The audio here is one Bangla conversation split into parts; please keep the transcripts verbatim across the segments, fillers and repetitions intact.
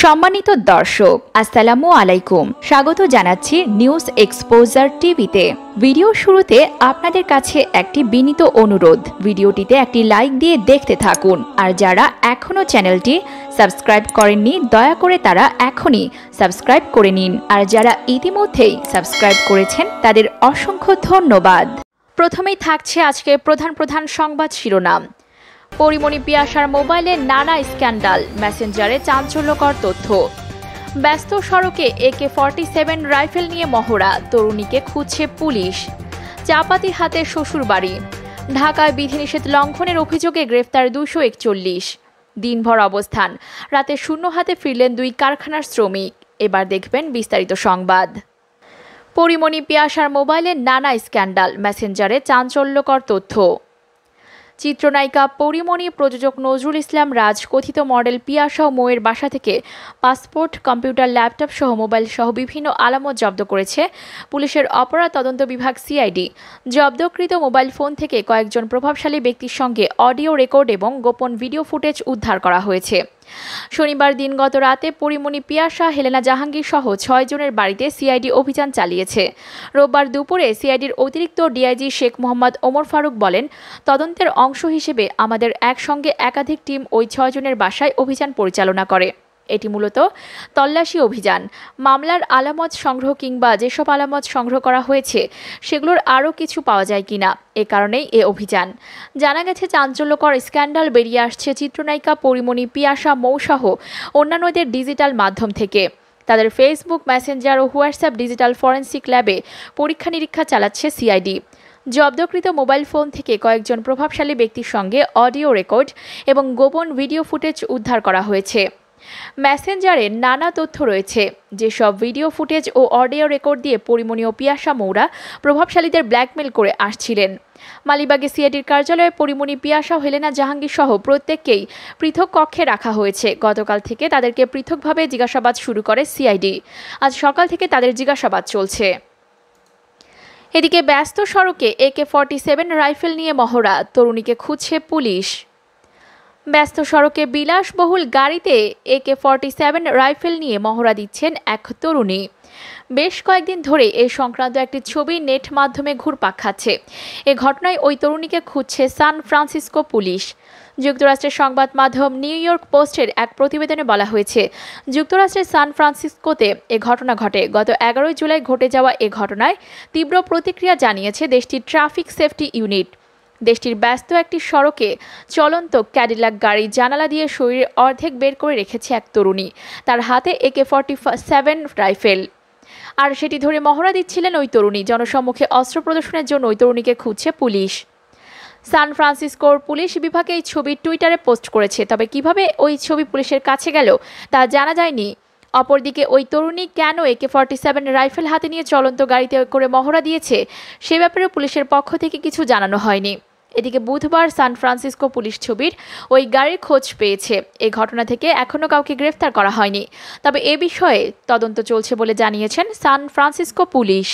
সম্মানিত দর্শক আসসালামু আলাইকুম, স্বাগত জানাচ্ছি নিউজ এক্সপোজার টিভিতে। ভিডিও শুরুতে আপনাদের কাছে একটি বিনীত অনুরোধ, ভিডিওটিতে একটি লাইক দিয়ে দেখতে থাকুন। আর যারা এখনো চ্যানেলটি সাবস্ক্রাইব করেননি দয়া করে তারা এখনই সাবস্ক্রাইব করে নিন, আর যারা ইতিমধ্যেই সাবস্ক্রাইব করেছেন তাদের অসংখ্য ধন্যবাদ। প্রথমেই থাকছে আজকে প্রধান প্রধান সংবাদ শিরোনাম। পরিমণি পিয়াসার মোবাইলে নানা স্ক্যান্ডাল, মেসেঞ্জারে চাঞ্চল্যকর তথ্য। ব্যস্ত সড়কে একে ফর্টি সেভেন রাইফেল নিয়ে মহড়া, তরুণীকে খুঁজছে পুলিশ। চাপাতি হাতে শ্বশুর বাড়ি। ঢাকায় বিধিনিষেধ লঙ্ঘনের অভিযোগে গ্রেফতার দুশো একচল্লিশ। দিনভর অবস্থান, রাতে শূন্য হাতে ফিরলেন দুই কারখানার শ্রমিক। এবার দেখবেন বিস্তারিত সংবাদ। পরিমণি পিয়াসার মোবাইলে নানা স্ক্যান্ডাল, মেসেঞ্জারে চাঞ্চল্যকর তথ্য। চিত্রনায়িকা পরিমণি, প্রযোজক নজরুল ইসলাম রাজ কথিত মডেল পিয়াসা ও মৌয়ের বাসা থেকে পাসপোর্ট, কম্পিউটার, ল্যাপটপ সহ মোবাইল সহ বিভিন্ন আলামত জব্দ করেছে পুলিশের অপরাধ তদন্ত বিভাগ সিআইডি। জব্দকৃত মোবাইল ফোন থেকে কয়েকজন প্রভাবশালী ব্যক্তির সঙ্গে অডিও রেকর্ড এবং গোপন ভিডিও ফুটেজ উদ্ধার করা হয়েছে। শনিবার দিনগত রাতে পরিমণি পিয়াসা, হেলেনা জাহাঙ্গীর সহ ছয় জনের বাড়িতে সিআইডি অভিযান চালিয়েছে। রোববার দুপুরে সিআইডির অতিরিক্ত ডিআইজি শেখ মোহাম্মদ ওমর ফারুক বলেন, তদন্তের অংশ হিসেবে আমাদের একসঙ্গে একাধিক টিম ওই ছয় জনের বাসায় অভিযান পরিচালনা করে। এটি মূলত তল্লাশি অভিযান। মামলার আলামত সংগ্রহ কিংবা যেসব আলামত সংগ্রহ করা হয়েছে সেগুলোর আরও কিছু পাওয়া যায় কিনা, এ কারণেই এ অভিযান। জানা গেছে, চাঞ্চল্যকর স্ক্যান্ডাল বেরিয়ে আসছে চিত্রনায়িকা পরিমণি পিয়াসা মৌসহ অন্যান্যদের ডিজিটাল মাধ্যম থেকে। তাদের ফেসবুক, মেসেঞ্জার ও হোয়াটসঅ্যাপ ডিজিটাল ফরেনসিক ল্যাবে পরীক্ষা নিরীক্ষা চালাচ্ছে সিআইডি। জব্দকৃত মোবাইল ফোন থেকে কয়েকজন প্রভাবশালী ব্যক্তির সঙ্গে অডিও রেকর্ড এবং গোপন ভিডিও ফুটেজ উদ্ধার করা হয়েছে। মেসেঞ্জারে নানা তথ্য রয়েছে, যেসব ভিডিও ফুটেজ ও অডিও রেকর্ড দিয়ে পরিমণি ও পিয়াসা মৌরা প্রভাবশালীদের ব্ল্যাকমেল করে আসছিলেন। মালিবাগে সিআইডির কার্যালয়ে পরিমণি পিয়াসা ও হেলেনা জাহাঙ্গীর সহ প্রত্যেককেই পৃথক কক্ষে রাখা হয়েছে। গতকাল থেকে তাদেরকে পৃথকভাবে জিজ্ঞাসাবাদ শুরু করে সিআইডি। আজ সকাল থেকে তাদের জিজ্ঞাসাবাদ চলছে। এদিকে ব্যস্ত সড়কে একে ফর্টি সেভেন রাইফেল নিয়ে মহড়া, তরুণীকে খুঁজছে পুলিশ। ব্যস্ত সড়কে বিলাসবহুল গাড়িতে একে ফর্টি সেভেন রাইফেল নিয়ে মহড়া দিচ্ছেন এক তরুণী। বেশ কয়েকদিন ধরে এ সংক্রান্ত একটি ছবি নেট মাধ্যমে ঘুরপাক খাচ্ছে। এ ঘটনায় ওই তরুণীকে খুঁজছে সান ফ্রান্সিসকো পুলিশ। যুক্তরাষ্ট্রের সংবাদ মাধ্যম নিউ ইয়র্ক পোস্টের এক প্রতিবেদনে বলা হয়েছে, যুক্তরাষ্ট্রের সান ফ্রান্সিসকোতে এ ঘটনা ঘটে। গত এগারোই জুলাই ঘটে যাওয়া এ ঘটনায় তীব্র প্রতিক্রিয়া জানিয়েছে দেশটির ট্রাফিক সেফটি ইউনিট। দেশটির ব্যস্ত একটি সড়কে চলন্ত ক্যাডিলাক গাড়ির জানালা দিয়ে শরীরের অর্ধেক বের করে রেখেছে এক তরুণী। তার হাতে একে ফর্টি সেভেন রাইফেল, আর সেটি ধরে মহড়া দিচ্ছিলেন ওই তরুণী। জনসম্মুখে অস্ত্র প্রদর্শনের জন্য ওই তরুণীকে খুঁজছে পুলিশ। সান ফ্রান্সিসকোর পুলিশ বিভাগে এই ছবি টুইটারে পোস্ট করেছে, তবে কিভাবে ওই ছবি পুলিশের কাছে গেল তা জানা যায়নি। অপরদিকে ওই তরুণী কেন একে ফর্টি সেভেন রাইফেল হাতে নিয়ে চলন্ত গাড়িতে করে মহড়া দিয়েছে সে ব্যাপারে পুলিশের পক্ষ থেকে কিছু জানানো হয়নি। এদিকে বুধবার সান ফ্রান্সিসকো পুলিশ ছবির ওই গাড়ির খোঁজ পেয়েছে। এই ঘটনা থেকে এখনও কাউকে গ্রেফতার করা হয়নি, তবে এ বিষয়ে তদন্ত চলছে বলে জানিয়েছেন সান ফ্রান্সিসকো পুলিশ।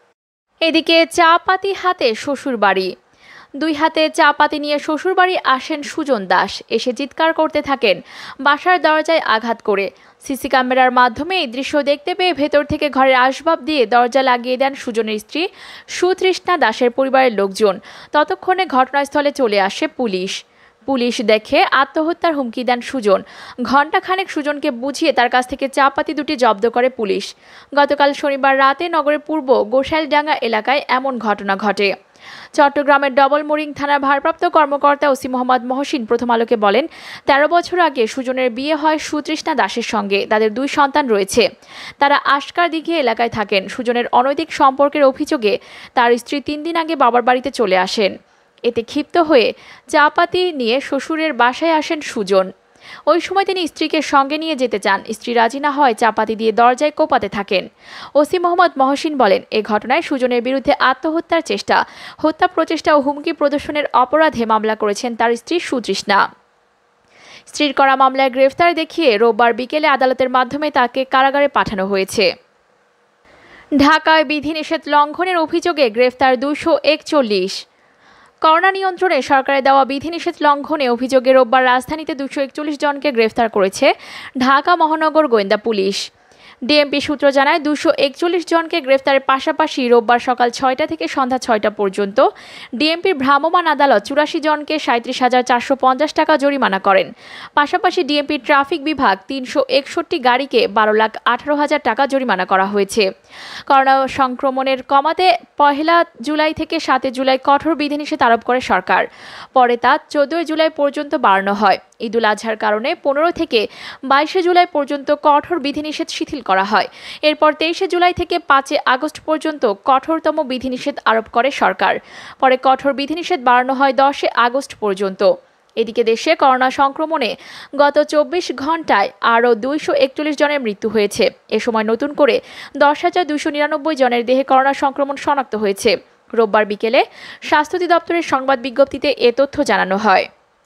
এদিকে চা পাতি হাতে শ্বশুর বাড়ি। দুই হাতে চা পাতি নিয়ে শ্বশুরবাড়ি আসেন সুজন দাস। এসে চিৎকার করতে থাকেন, বাসার দরজায় আঘাত করে। সিসি ক্যামেরার মাধ্যমে এই দৃশ্য দেখতে পেয়ে ভেতর থেকে ঘরের আসবাব দিয়ে দরজা লাগিয়ে দেন সুজনের স্ত্রী সুতৃষ্ণা দাসের পরিবারের লোকজন। ততক্ষণে ঘটনাস্থলে চলে আসে পুলিশ। পুলিশ দেখে আত্মহত্যার হুমকি দেন সুজন। ঘণ্টাখানেক সুজনকে বুঝিয়ে তার কাছ থেকে চা পাতি দুটি জব্দ করে পুলিশ। গতকাল শনিবার রাতে নগরের পূর্ব গোসাইলডাঙ্গা এলাকায় এমন ঘটনা ঘটে। চট্টগ্রামের ডবল মোরিং থানার ভারপ্রাপ্ত কর্মকর্তা ওসি মোহাম্মদ মহসিন প্রথম আলোকে বলেন, তেরো বছর আগে সুজনের বিয়ে হয় সুতৃষ্ণা দাসের সঙ্গে। তাদের দুই সন্তান রয়েছে। তারা আশকার দিঘি এলাকায় থাকেন। সুজনের অনৈতিক সম্পর্কের অভিযোগে তার স্ত্রী তিন দিন আগে বাবার বাড়িতে চলে আসেন। এতে ক্ষিপ্ত হয়ে চা পাতি নিয়ে শ্বশুরের বাসায় আসেন সুজন। ওই সময় তিনি স্ত্রীকে সঙ্গে নিয়ে যেতে চান। স্ত্রী রাজি না হয় চাপাতি দিয়ে দরজায় কোপাতে থাকেন। ওসি মোহাম্মদ মহসিন বলেন, এ ঘটনায় সুজনের বিরুদ্ধে আত্মহত্যার চেষ্টা, হত্যা প্রচেষ্টা ও হুমকি প্রদর্শনের অপরাধে মামলা করেছেন তার স্ত্রী সুতৃষ্ণা। স্ত্রীর করা মামলায় গ্রেফতার দেখিয়ে রোববার বিকেলে আদালতের মাধ্যমে তাকে কারাগারে পাঠানো হয়েছে। ঢাকায় বিধিনিষেধ লঙ্ঘনের অভিযোগে গ্রেফতার দুশো একচল্লিশ। করোনা নিয়ন্ত্রণে সরকারের দেওয়া বিধিনিষেধ লঙ্ঘনে অভিযোগে রোববার রাজধানীতে দুশো একচল্লিশ জনকে গ্রেফতার করেছে ঢাকা মহানগর গোয়েন্দা পুলিশ। ডিএমপি সূত্র জানায়, দুশো একচল্লিশ জনকে গ্রেফতারের পাশাপাশি রোববার সকাল ছয়টা থেকে সন্ধ্যা ছয়টা পর্যন্ত ডিএমপির ভ্রাম্যমাণ আদালত চুরাশি জনকে সাঁত্রিশ হাজার চারশো পঞ্চাশ টাকা জরিমানা করেন। পাশাপাশি ডিএমপির ট্রাফিক বিভাগ তিনশো একষট্টি গাড়িকে বারো লাখ আঠারো হাজার টাকা জরিমানা করা হয়েছে। করোনা সংক্রমণের কমাতে পহেলা জুলাই থেকে সাতই জুলাই কঠোর বিধিনিষেধ আরোপ করে সরকার। পরে তা চোদ্দই জুলাই পর্যন্ত বাড়ানো হয়। ঈদুল আজহার কারণে পনেরো থেকে বাইশে জুলাই পর্যন্ত কঠোর বিধিনিষেধ শিথিল করা হয়। এরপর তেইশে জুলাই থেকে পাঁচই আগস্ট পর্যন্ত কঠোরতম বিধিনিষেধ আরোপ করে সরকার। পরে কঠোর বিধিনিষেধ বাড়ানো হয় দশে আগস্ট পর্যন্ত। এদিকে দেশে করোনা সংক্রমণে গত চব্বিশ ঘন্টায় আরও দুইশো একচল্লিশ জনের মৃত্যু হয়েছে। এ সময় নতুন করে দশ হাজার দুইশো নিরানব্বই জনের দেহে করোনা সংক্রমণ শনাক্ত হয়েছে। রোববার বিকেলে স্বাস্থ্য অধিদপ্তরের সংবাদ বিজ্ঞপ্তিতে এ তথ্য জানানো হয়।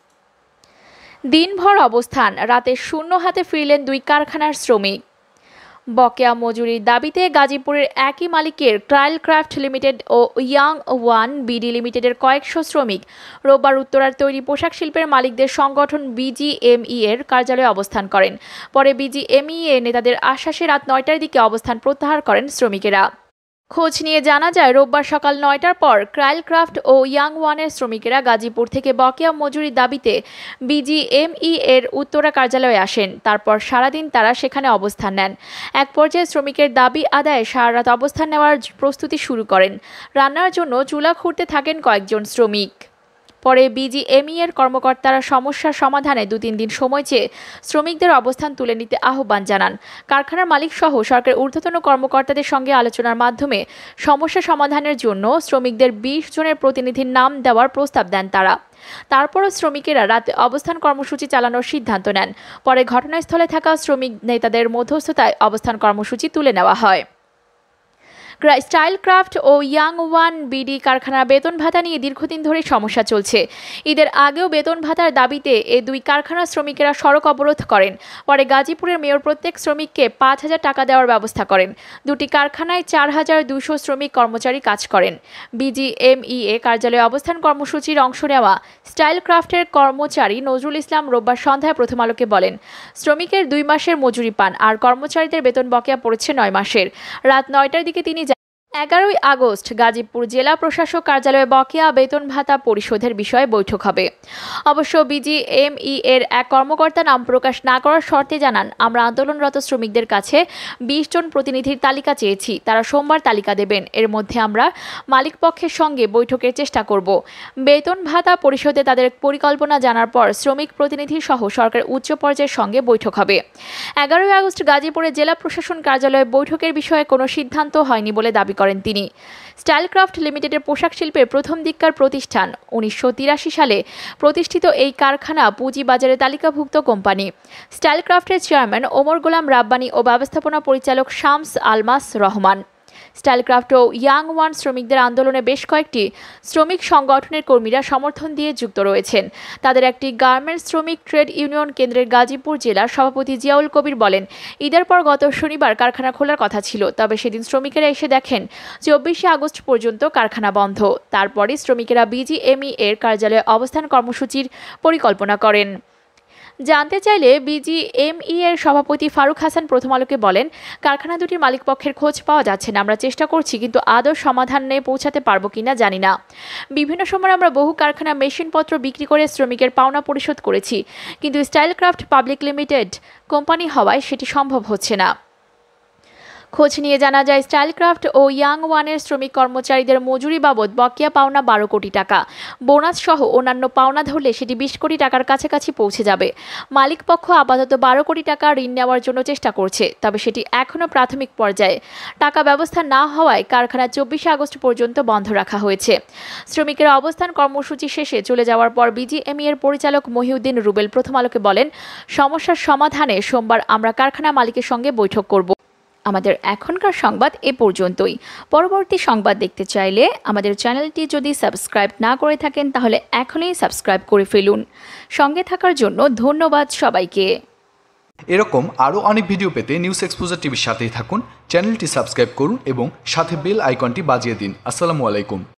দিনভর অবস্থান, রাতে শূন্য হাতে ফিরলেন দুই কারখানার শ্রমিক। বকেয়া মজুরির দাবিতে গাজীপুরের একই মালিকের ট্রায়াল ক্রাফট লিমিটেড ও ইয়াং ওয়ান বিডি লিমিটেডের কয়েকশো শ্রমিক রোববার উত্তরার তৈরি পোশাক শিল্পের মালিকদের সংগঠন বিজিএমই এর কার্যালয়ে অবস্থান করেন। পরে বিজিএমই এর নেতাদের আশ্বাসে রাত নয়টার দিকে অবস্থান প্রত্যাহার করেন শ্রমিকেরা। খোঁজ নিয়ে জানা যায়, রোববার সকাল নয়টার পর ট্রায়াল ক্রাফট ও ইয়াং ওয়ানের শ্রমিকেরা গাজীপুর থেকে বকেয়া মজুরির দাবিতে বিজিএমই এর উত্তরা কার্যালয়ে আসেন। তারপর সারাদিন তারা সেখানে অবস্থান নেন। এক পর্যায়ে শ্রমিকের দাবি আদায়ে সারা রাত অবস্থান নেওয়ার প্রস্তুতি শুরু করেন। রান্নার জন্য চুলা খুঁড়তে থাকেন কয়েকজন শ্রমিক। পরে বিজিএমই এর কর্মকর্তারা সমস্যার সমাধানে দু তিন দিন সময় চেয়ে শ্রমিকদের অবস্থান তুলে নিতে আহ্বান জানান। কারখানার মালিক সহ সরকারের ঊর্ধ্বতন কর্মকর্তাদের সঙ্গে আলোচনার মাধ্যমে সমস্যা সমাধানের জন্য শ্রমিকদের বিশ জনের প্রতিনিধির নাম দেওয়ার প্রস্তাব দেন তারা। তারপরও শ্রমিকেরা রাতে অবস্থান কর্মসূচি চালানোর সিদ্ধান্ত নেন। পরে ঘটনাস্থলে থাকা শ্রমিক নেতাদের মধ্যস্থতায় অবস্থান কর্মসূচি তুলে নেওয়া হয়। স্টাইল ক্রাফট ও ইয়াং ওয়ান বিডি কারখানার বেতন ভাতা নিয়ে দীর্ঘদিন ধরে সমস্যা চলছে। ঈদের আগেও বেতন ভাতার দাবিতে এ দুই কারখানার শ্রমিকেরা সড়ক অবরোধ করেন। পরে গাজীপুরের মেয়র প্রত্যেক শ্রমিককে পাঁচ হাজার টাকা দেওয়ার ব্যবস্থা করেন। দুটি কারখানায় চার হাজার দুশো শ্রমিক কর্মচারী কাজ করেন। বিজিএমই এ কার্যালয়ে অবস্থান কর্মসূচির অংশ নেওয়া স্টাইল ক্রাফটের কর্মচারী নজরুল ইসলাম রোববার সন্ধ্যায় প্রথম আলোকে বলেন, শ্রমিকের দুই মাসের মজুরি পান আর কর্মচারীদের বেতন বকেয়া পড়েছে নয় মাসের। রাত নয়টার দিকে তিনি এগারোই আগস্ট গাজীপুর জেলা প্রশাসক কার্যালয়ে বকেয়া বেতন ভাতা পরিশোধের বিষয়ে বৈঠক হবে। অবশ্য বিজিএমই এর এক কর্মকর্তা নাম প্রকাশ না করার শর্তে জানান, আমরা আন্দোলনরত শ্রমিকদের কাছে বিশ জন প্রতিনিধির তালিকা চেয়েছি, তারা সোমবার তালিকা দেবেন। এর মধ্যে আমরা মালিকপক্ষের সঙ্গে বৈঠকের চেষ্টা করব। বেতন ভাতা পরিশোধে তাদের পরিকল্পনা জানার পর শ্রমিক প্রতিনিধি সহ সরকারের উচ্চ পর্যায়ের সঙ্গে বৈঠক হবে। এগারোই আগস্ট গাজীপুরে জেলা প্রশাসন কার্যালয়ে বৈঠকের বিষয়ে কোনো সিদ্ধান্ত হয়নি বলে দাবি করেন তিনি। স্টাইল ক্রাফট লিমিটেডের পোশাক শিল্পের প্রথম দিককার প্রতিষ্ঠান। উনিশশো তিরাশি সালে প্রতিষ্ঠিত এই কারখানা পুঁজিবাজারে তালিকাভুক্ত কোম্পানি। স্টাইল ক্রাফটের চেয়ারম্যান ওমর গোলাম রাব্বানী ও ব্যবস্থাপনা পরিচালক শামস আলমাস রহমান। স্টাইল ক্রাফট ও ইয়াং ওয়ান শ্রমিকদের আন্দোলনে বেশ কয়েকটি শ্রমিক সংগঠনের কর্মীরা সমর্থন দিয়ে যুক্ত রয়েছেন। তাদের একটি গার্মেন্টস শ্রমিক ট্রেড ইউনিয়ন কেন্দ্রের গাজীপুর জেলার সভাপতি জিয়াউল কবির বলেন, ঈদের পর গত শনিবার কারখানা খোলার কথা ছিল, তবে সেদিন শ্রমিকেরা এসে দেখেন চব্বিশে আগস্ট পর্যন্ত কারখানা বন্ধ। তারপরে শ্রমিকেরা বিজিএমই এর কার্যালয়ে অবস্থান কর্মসূচির পরিকল্পনা করেন। জানতে চাইলে বিজিএমই এর সভাপতি ফারুক হাসান প্রথম আলোকে বলেন, কারখানা দুটির মালিকপক্ষের খোঁজ পাওয়া যাচ্ছে না। আমরা চেষ্টা করছি, কিন্তু আদৌ সমাধানে পৌঁছাতে পারবো কিনা জানি না। বিভিন্ন সময় আমরা বহু কারখানা মেশিনপত্র বিক্রি করে শ্রমিকের পাওনা পরিশোধ করেছি, কিন্তু style craft public limited company হওয়ায় সেটি সম্ভব হচ্ছে না। খোঁজ নিয়ে জানা যায়, স্টাইল ক্রাফট ও ইয়াং ওয়ানের শ্রমিক কর্মচারীদের মজুরি বাবদ বকেয়া পাওনা বারো কোটি টাকা। বোনাস সহ অন্যান্য পাওনা ধরলে সেটি বিশ কোটি টাকার কাছাকাছি পৌঁছে যাবে। মালিকপক্ষ আপাতত বারো কোটি টাকা ঋণ নেওয়ার জন্য চেষ্টা করছে, তবে সেটি এখনও প্রাথমিক পর্যায়ে। টাকা ব্যবস্থা না হওয়ায় কারখানা চব্বিশে আগস্ট পর্যন্ত বন্ধ রাখা হয়েছে। শ্রমিকেরা অবস্থান কর্মসূচি শেষে চলে যাওয়ার পর বিজিএমই এর পরিচালক মহিউদ্দিন রুবেল প্রথম আলোকে বলেন, সমস্যার সমাধানে সোমবার আমরা কারখানা মালিকের সঙ্গে বৈঠক করব। আমাদের এখনকার সংবাদ এ পর্যন্তই। পরবর্তী সংবাদ দেখতে চাইলে আমাদের চ্যানেলটি যদি সাবস্ক্রাইব না করে থাকেন তাহলে এখনই সাবস্ক্রাইব করে ফেলুন। সঙ্গে থাকার জন্য ধন্যবাদ সবাইকে। এরকম আরও অনেক ভিডিও পেতে নিউজ এক্সপোজার টিভির সাথেই থাকুন। চ্যানেলটি সাবস্ক্রাইব করুন এবং সাথে বেল আইকনটি বাজিয়ে দিন। আসসালামু আলাইকুম।